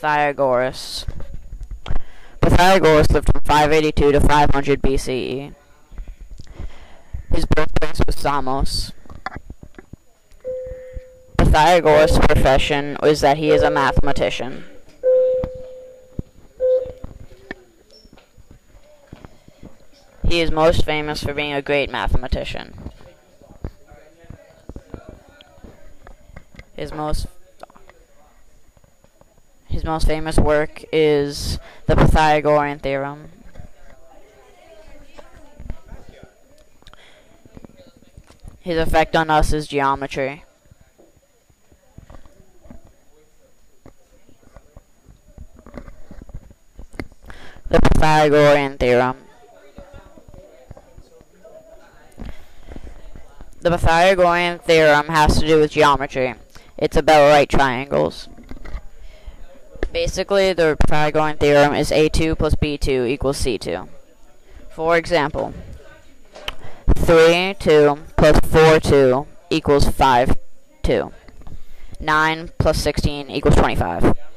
Pythagoras. Pythagoras lived from 582 to 500 BCE. His birthplace was Samos. Pythagoras' profession is that he is a mathematician. He is most famous for being a great mathematician. His most famous work is the Pythagorean theorem. His effect on us is geometry. The Pythagorean theorem. The Pythagorean theorem has to do with geometry. It's about right triangles. Basically, the Pythagorean theorem is a2 plus b2 equals c2. For example, 3,2 plus 4,2 equals 5,2. 9 plus 16 equals 25.